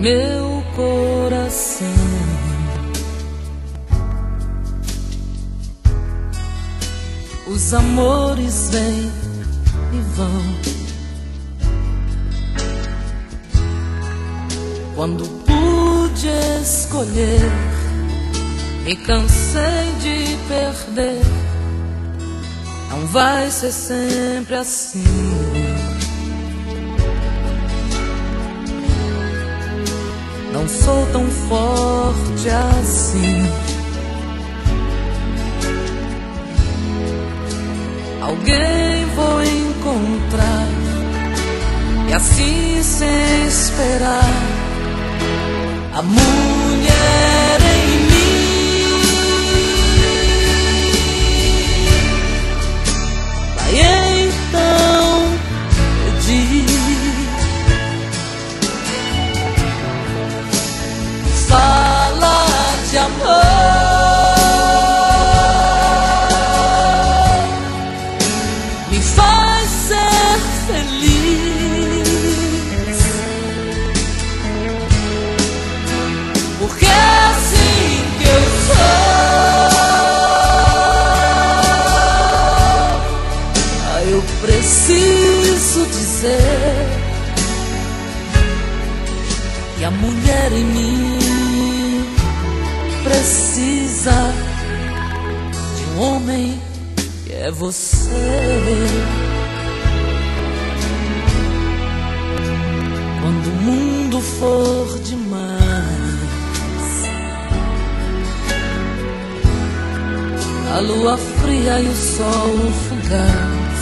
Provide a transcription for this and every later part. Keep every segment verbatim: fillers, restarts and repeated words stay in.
meu coração. Os amores vêm e vão. Quando pude escolher, me cansei de perder. Não vai ser sempre assim. Não sou tão forte assim. Alguém vou encontrar, e assim sem esperar, a mulher em mim vai então pedir. Fala de amor, me faz ser feliz, porque é assim que eu sou. Ah, eu preciso dizer que a mulher em mim precisa de um homem que é você. Quando o mundo for demais, a lua fria e o sol fugaz,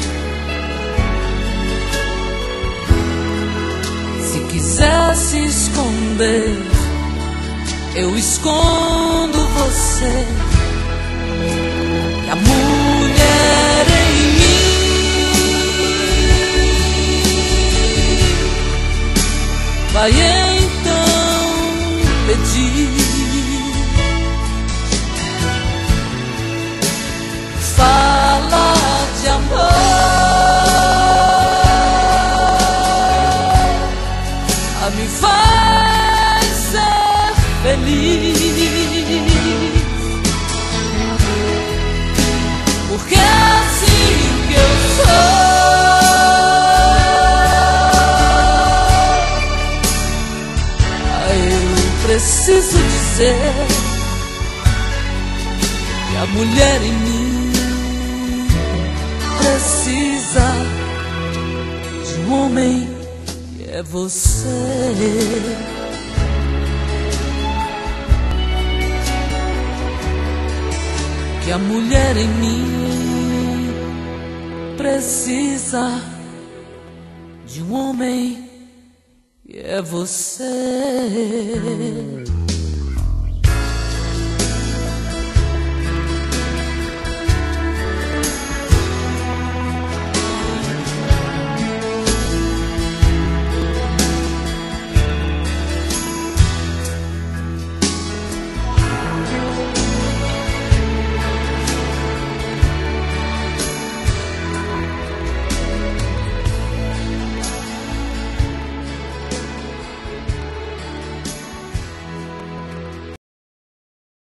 se quiser se esconder, eu escondo você. E a mulher em mim vai então pedir. Fala de amor, a me faz ser feliz, porque é assim que eu sou. Ah, eu preciso dizer que a mulher em mim precisa de um homem que é você. Que a mulher em mim precisa de um homem que é você.